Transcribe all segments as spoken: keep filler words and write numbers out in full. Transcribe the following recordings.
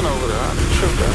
been over there. I tripped out.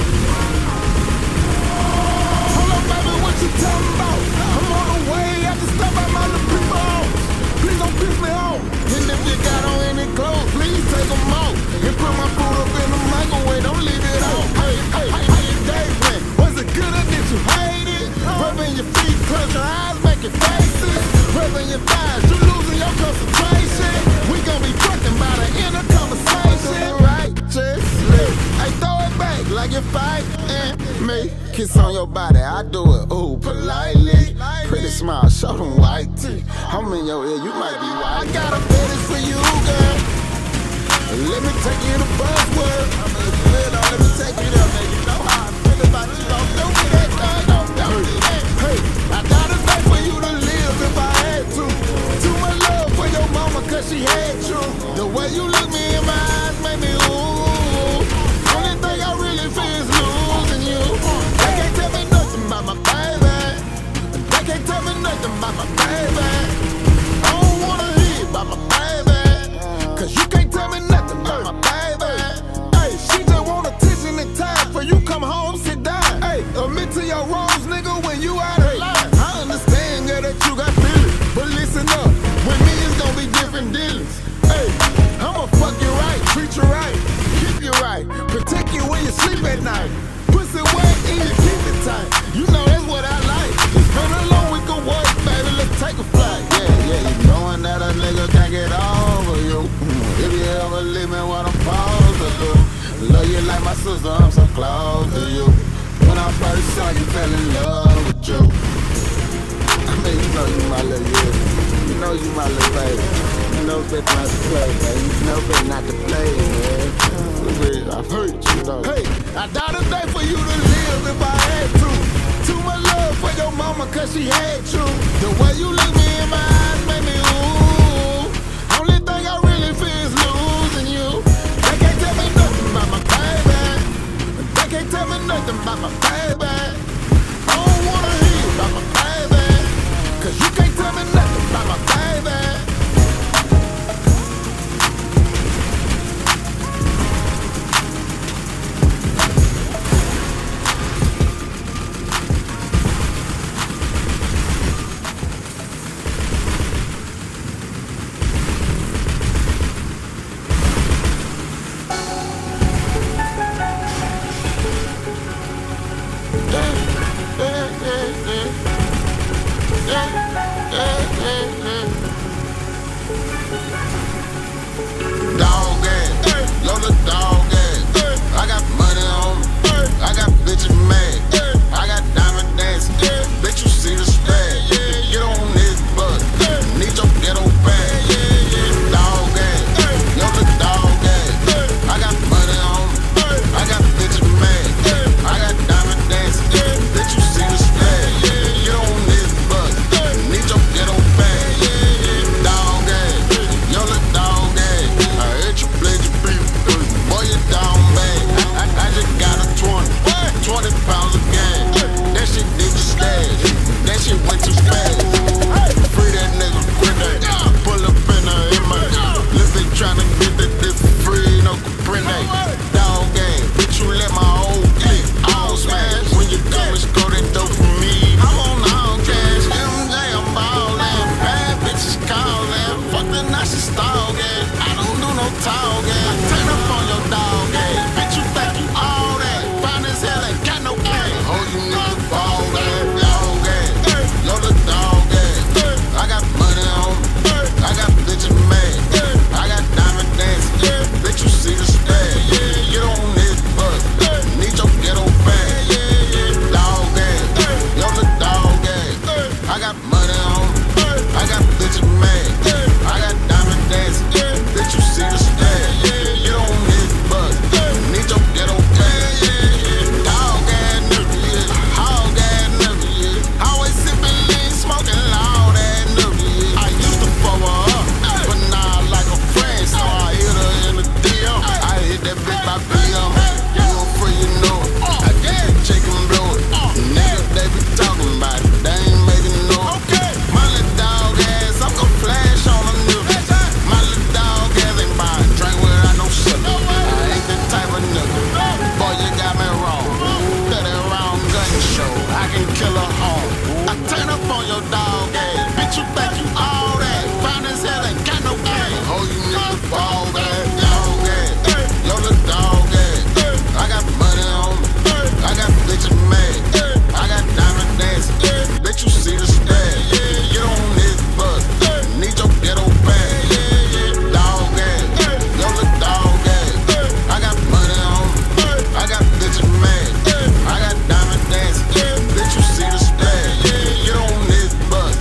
Hold up, baby, what you talking about? I'm on the way. I can stop by my little people. Please don't piss me off. And if you got on any clothes, please take them off. And put my food up in the microwave. Don't leave it out. Hey, hey, hey, how your day went? Was it good or did you hate it? Rubbing your feet, close your eyes, making faces. Rubbing your thighs, you losing your concentration. We gon' be fucking by the end of conversation. Righteously, hey, throw it back like you're fighting me. Kiss on your body, I do it, ooh, politely. Pretty smile, show them white teeth. I'm in your ear, you might be white. I got a fetish for you, girl. Let me take you to Buzzword. I'm in the middle, let me take you there, man. You know how I feel about you, don't do me that, don't, don't do that. Hey, I got a day for you to live if I had to. Too much love for your mama, cause she had you. The way you look me in my eyes made me ooh. Only thing I really feel is losing you. They can't tell me nothing about my baby. They can't tell me nothing about my baby. I don't wanna hear about my baby, cause you can't tell me nothing about my baby. Hey, she just want attention and time for you come home, sit down. Hey, admit to your wrongs, nigga, when you out of line. I understand, girl, that you got feelings, but listen up, with me it's gonna be different dealings. Hey, I'ma fuck you right, treat you right, keep you right, protect you when you sleep at night. Pussy wet and you keep it tight. You know that's what I like. It's been a long week of work, baby, let's take a flight. Yeah, yeah, you knowing that a nigga can't get over you. If you ever leave me, what I'm supposed to do? Love you like my sister, I'm so close to you. When I first saw you, fell in love with you. I mean, you know you my little yeah. You know you my little baby. You know better not to play, baby. You know better not to play, man. I've hurt you, though. Hey, I died a day for you to live if I had to. Too much love for your mama, cause she had you. The way you look me in my eyes made me ooh. Only thing I really feel is losing you. They can't tell me nothing about my baby. They can't tell me nothing about my baby. I don't wanna hear about my baby, cause you can't tell me nothing about my baby. Dog ass, Lola dog ass. I got money on me, I got bitches mad, I got diamond dancing, bitch you see the spag. Get on this bus, need your ghetto bag. Dog ass, Lola dog ass. I got money on me, I got bitches mad, I got diamond dancing, bitch you see the spag. Get on this bus, need your ghetto bag. Dog ass, Lola dog ass. I heard you play your beef, boy you down bad. I, I, I just got a twenty, twenty pounds of on your dog ass. Bitch, you think you all that. Found as hell, ain't got no game. Oh, you niggas ball ass, dog ass. Yo, the dog ass. I got money on me. I got bitches mad. I got diamond dancing. Bitch, you see the spread. Get on this bus. Need your ghetto bag. Dog ass. Yo, the dog ass. I got money on me. I got bitches mad. I got diamond dancing. Bitch, you see the spread. Get on this bus.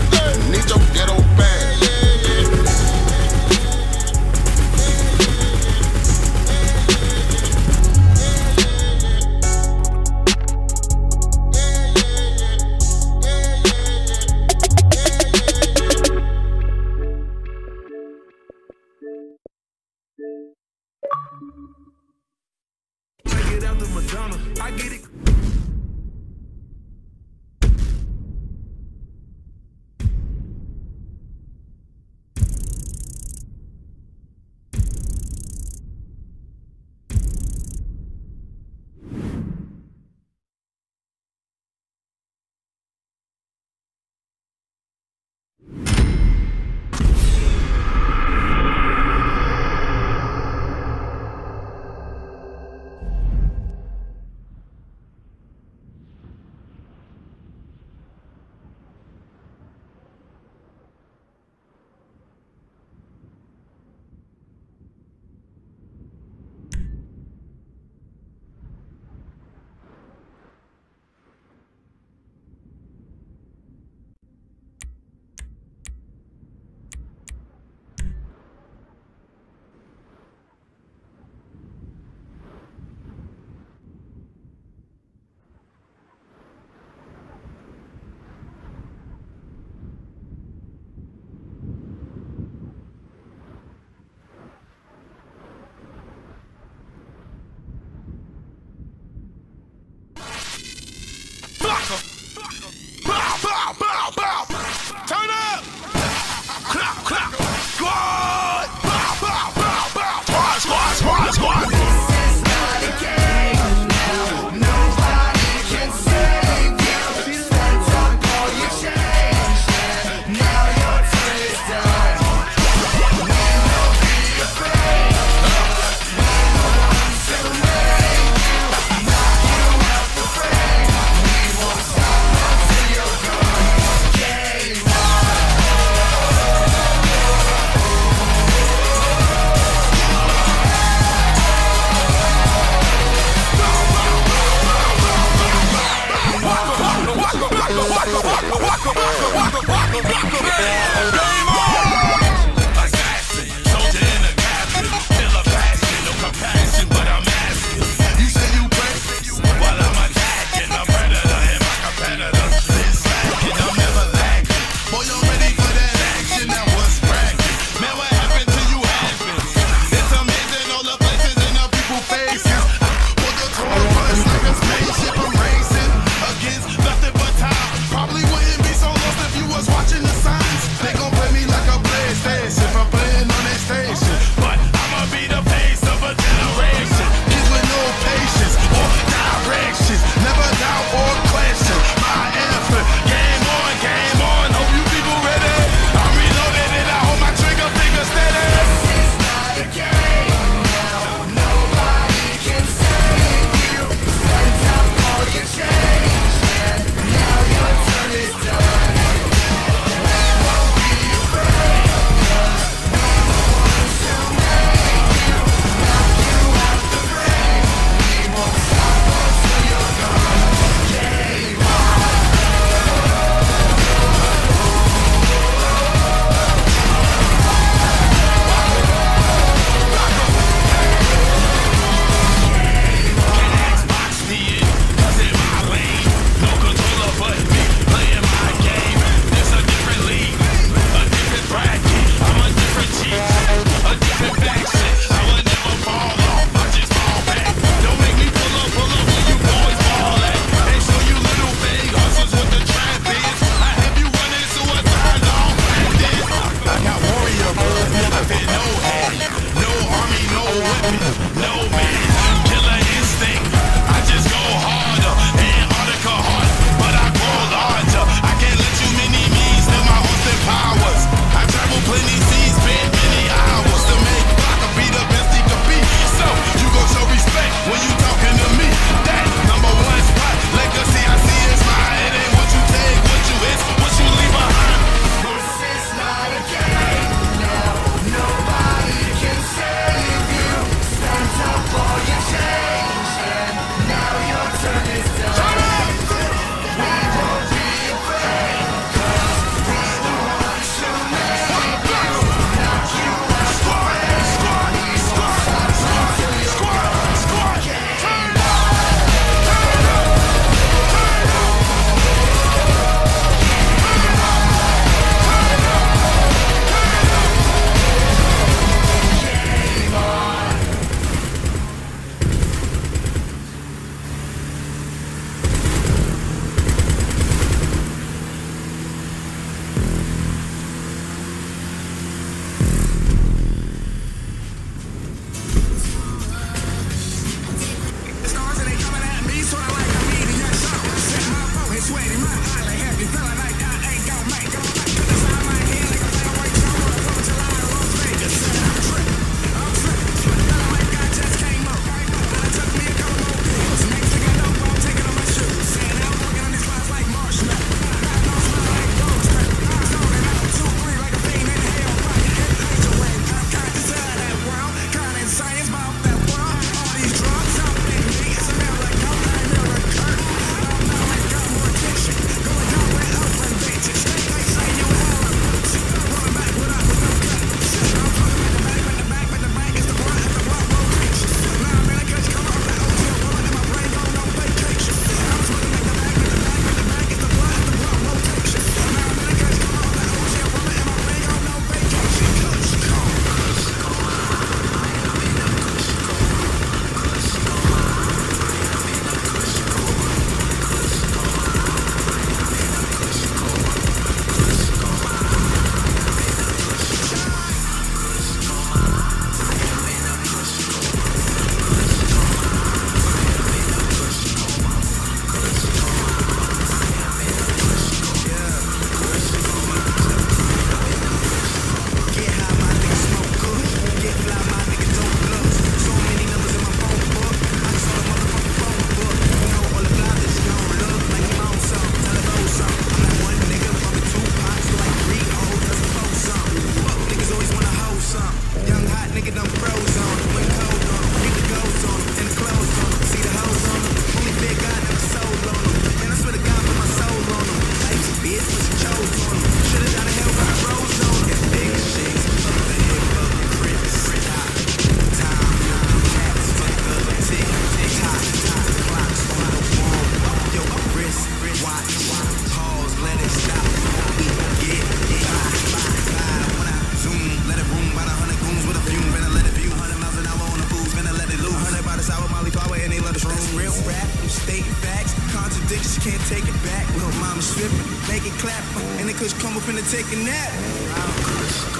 And the kush come up in to take a nap.